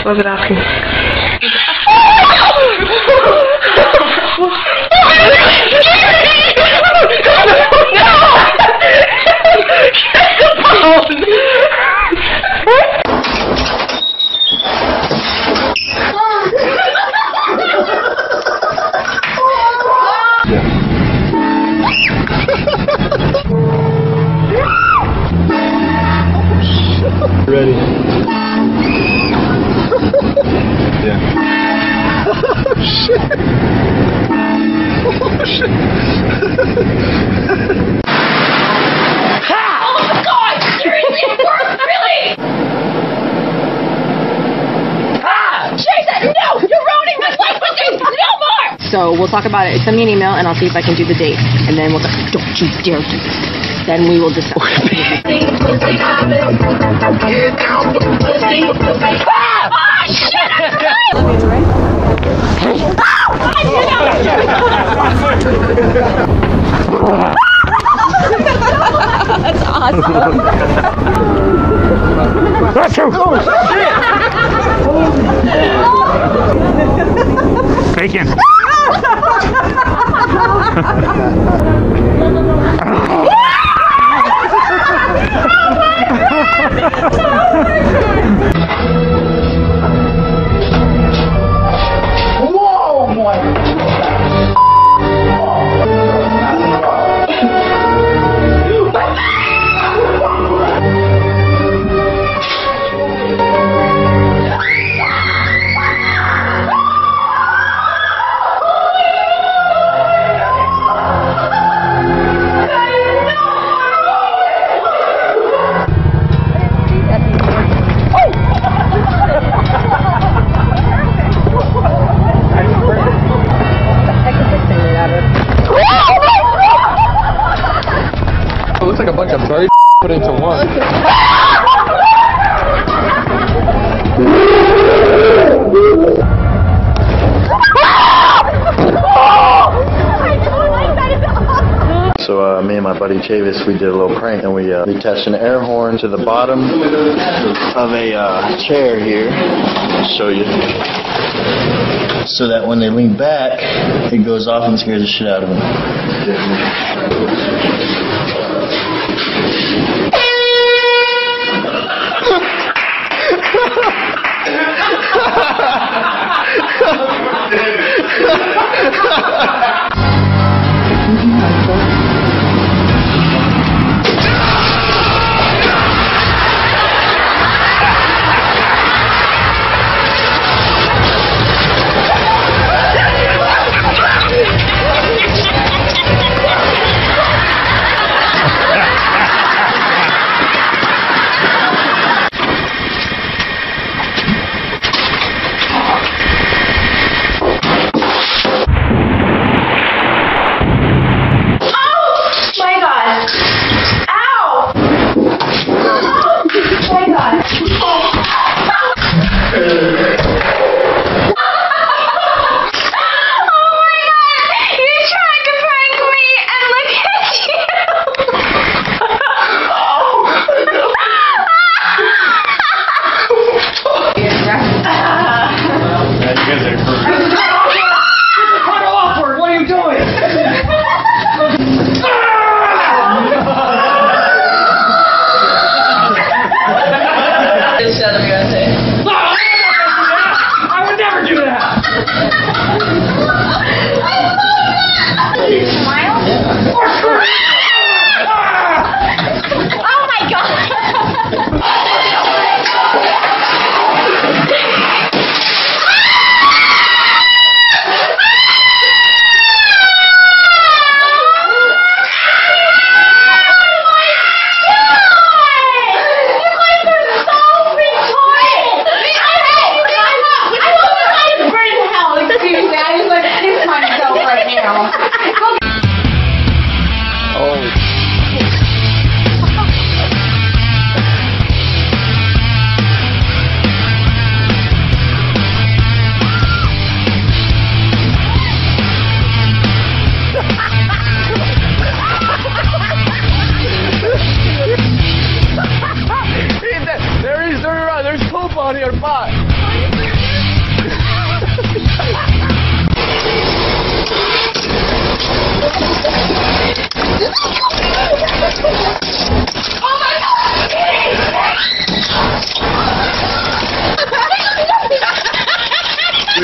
Was it asking? Ready? Yeah. Oh shit! Oh shit! Oh my god! Seriously, it worked! Really? Jason, no! You're ruining my life with this! No more! So we'll talk about it. Send me an email and I'll see if I can do the date. And then we'll don't you dare do this. Then we will decide. That's awesome. That's true. Oh shit! Bacon. Whoa, boy! It looks like a bunch of birds put into one. So me and my buddy Chavis, we did a little prank, and we attached an air horn to the bottom of a chair here. I'll show you. So that when they lean back, it goes off and scares the shit out of them.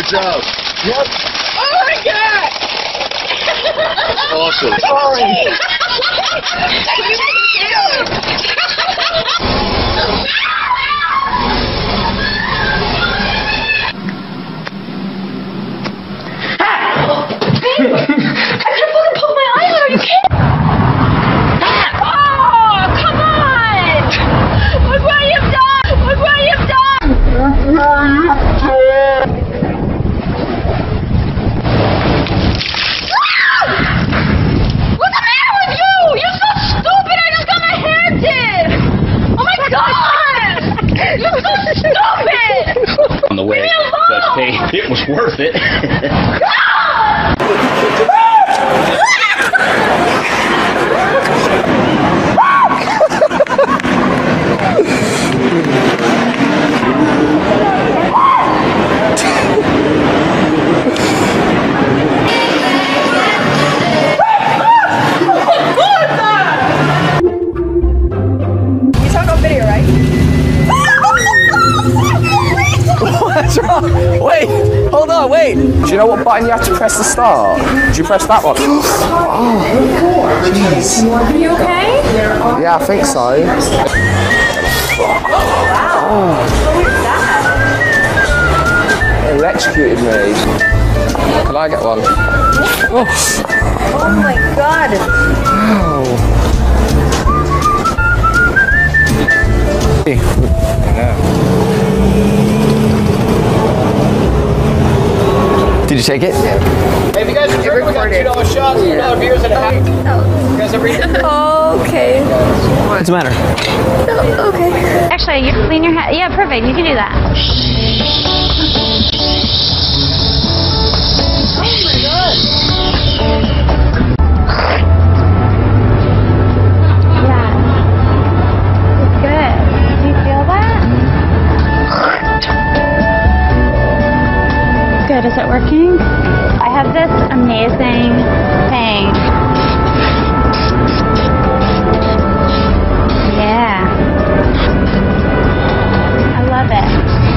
job. Yep. Oh my god! Awesome. Sorry. I could've fucking pulled my eye out, are you kidding? Oh, come on! Look what you've done! Look what you've done! What's the matter with you? You're so stupid! I just got my hair did! Oh my god! You're so stupid! On the way, but hey, it was worth it. What's wrong? Wait, hold on, wait. Do you know what button you have to press to start? Do you press that one? Oh, jeez. Are you okay? Yeah, I think so. Oh. It electrocuted me. Can I get one? Oh my god. Ow. Did you take it? Hey, if you guys are drinking, we got $2 shots, $2 beers and a half. You guys have read it? Okay. What's the matter? Okay. Actually, you clean your hat. Yeah, perfect. You can do that. Yeah. It's good. Do you feel that? Good. Is it working? I have this amazing thing. Yeah. I love it.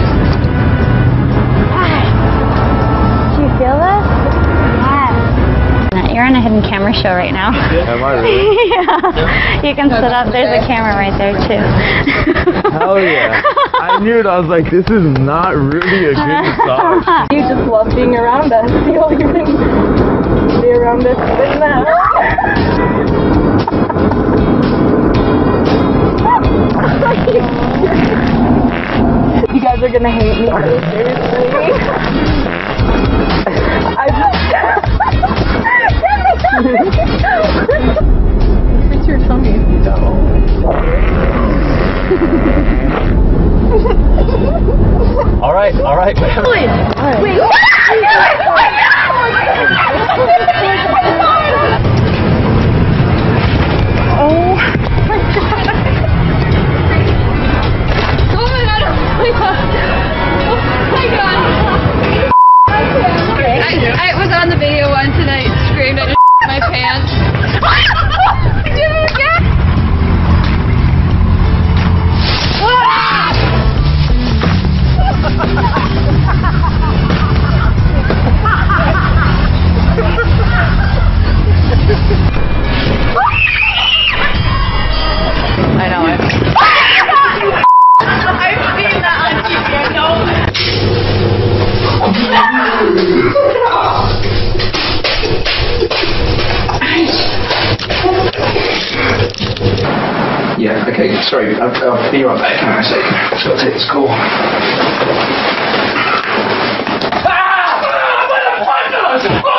Hi. Do you feel this? Yes. You're on a hidden camera show right now. Am I really? Yeah. You can sit up. There's a camera right there too. Hell yeah. I knew it. I was like, this is not really a good massage. You just love being around us. The only thing to be around us is that. You guys are gonna hate me. Seriously. I just. It's your tummy if you don't. All right. Wait. I was on the video once and I screamed, I just my pants. Do it again. I know it. I've seen that on TV, I know. Yeah, okay, sorry. I'll be right back. Hang on a second. Just got to take this call. Ah!